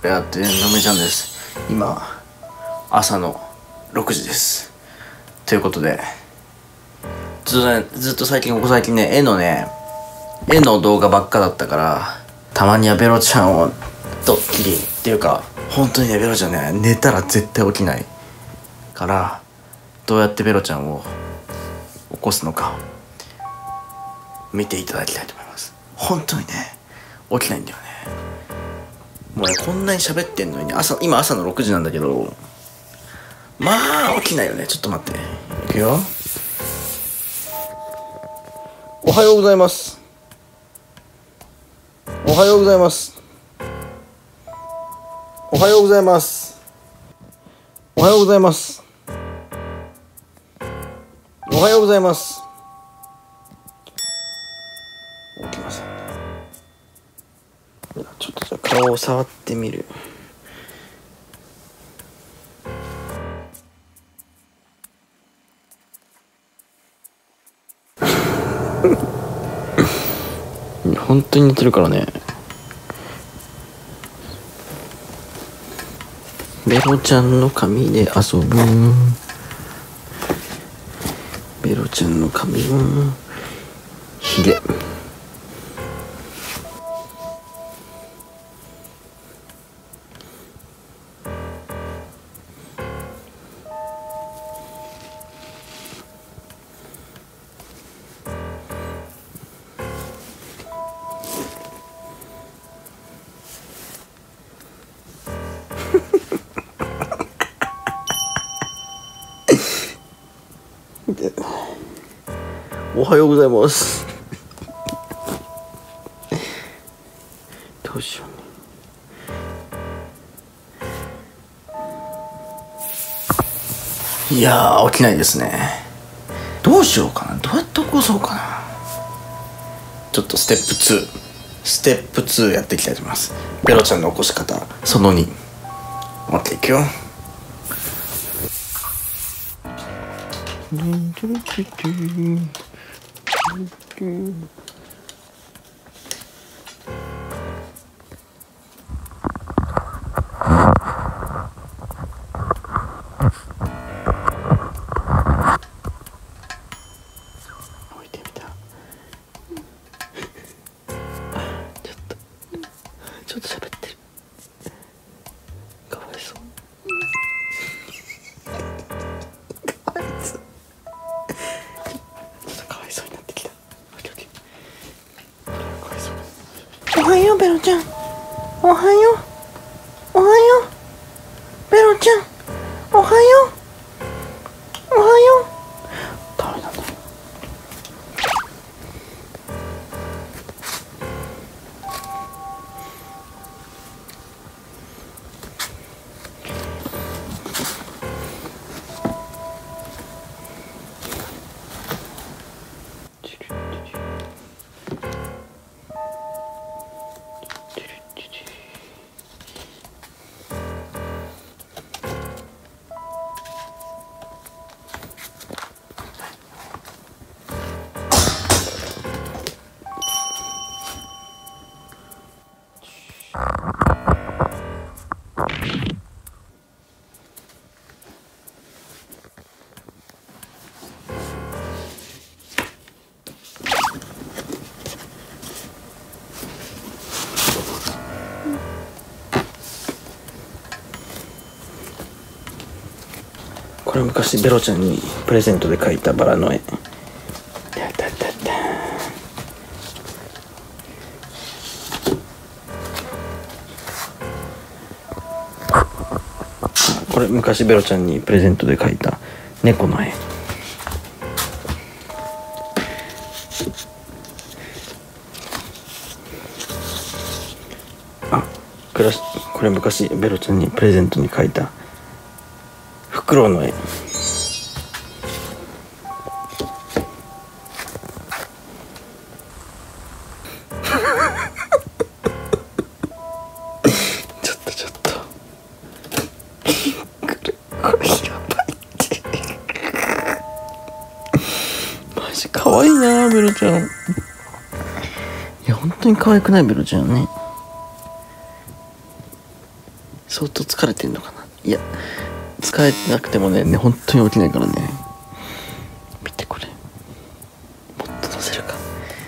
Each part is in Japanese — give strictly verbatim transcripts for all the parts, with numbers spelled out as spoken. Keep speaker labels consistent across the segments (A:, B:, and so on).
A: やってのめちゃんです。今朝のろくじです。ということでずっとねずっと最近ここ最近ね絵のね絵の動画ばっかだったから、たまにはベロちゃんをドッキリっていうか、本当にねベロちゃんね寝たら絶対起きないから、どうやってベロちゃんを起こすのか見ていただきたいと思います。本当にね起きないんだよね。もうねこんなに喋ってんのに、ね、朝今朝のろくじなんだけど、まあ起きないよね。ちょっと待って、いくよ。おはようございます。おはようございます。おはようございます。おはようございます。おはようございます。起きません。ちょっとじゃあ顔を触ってみる。本当に寝てるからね。ベロちゃんの髪で遊ぶ。ベロちゃんの髪はひげ。おはようございます。どうしようね。いやー起きないですね。どうしようかな。どうやって起こそうかな。ちょっとステップツーステップツーやっていきたいと思います。ベロちゃんの起こし方そのに。待っていくよ。置いてみた。ちょっとちょっと喋ってる。かわいそう。かわいそう。ちょっとかわいそうになってきた。おはようベロちゃん。おはよう。おはようベロちゃん。おはよう。おはよう。ダメなんだ。これ昔ベロちゃんにプレゼントで描いたバラの絵。これ昔ベロちゃんにプレゼントで描いた猫の絵。あ、これ昔ベロちゃんにプレゼントに描いたフクロウの絵。ちょっとちょっとこれやばいってマジ可愛いなベロちゃん。いや本当に可愛くないベロちゃんね。 相当疲れてんのかな。いや疲れてなくてもねね本当に起きないからね。見てこれ、もっと乗せるか。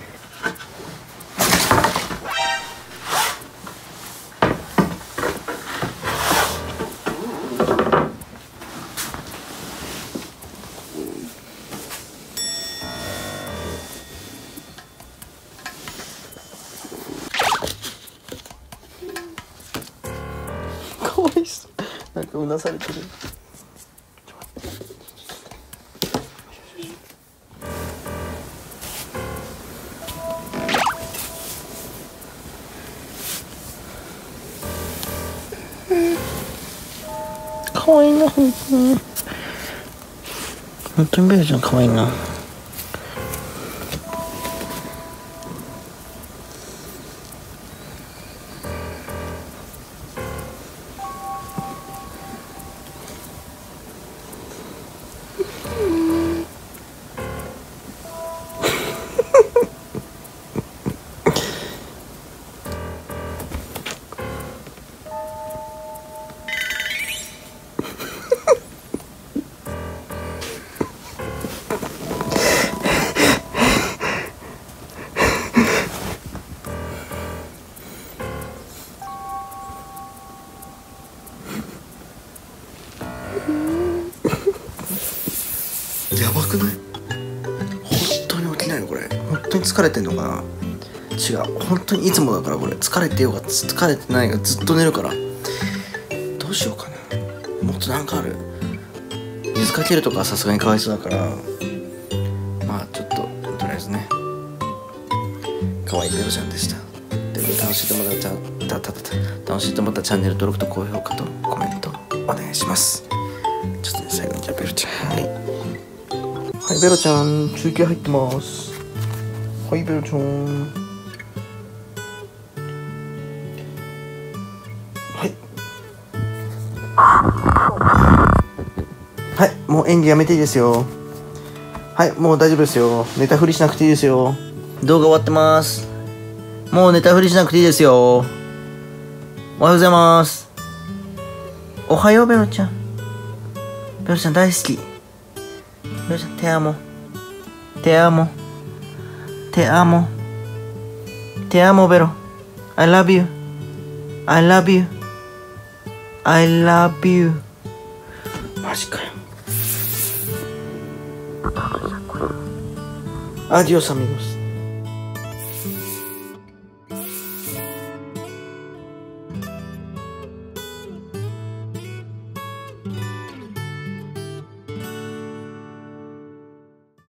A: かわいそう、なんかうなされてる。かわいいな、ほんとに本当にベルちゃんかわいいな。やばくない？本当に起きないのこれ。本当に疲れてんのかな。違う、本当にいつもだからこれ。疲れてようが疲れてないがずっと寝るから。どうしようかな。もっとなんかある。水かけるとかはさすがにかわいそうだから、まあちょっととりあえずね、かわいいベロちゃんでした。で楽しいと思ったらたたたた楽しいと思ったらチャンネル登録と高評価とコメントお願いします。ちょっとね最後にじゃあベロちゃん、はいはい、ベロちゃん中継入ってます。はい、ベロちゃん、はいはい、もう演技やめていいですよ。はい、もう大丈夫ですよ。寝たふりしなくていいですよ。動画終わってます。もう寝たふりしなくていいですよ。おはようございます。おはようベロちゃん。ベロちゃん大好き。ベロちゃんてあもてあもてあもてあもベロ I love you I love you I love you。 マジかよ。アディオスアミゴス。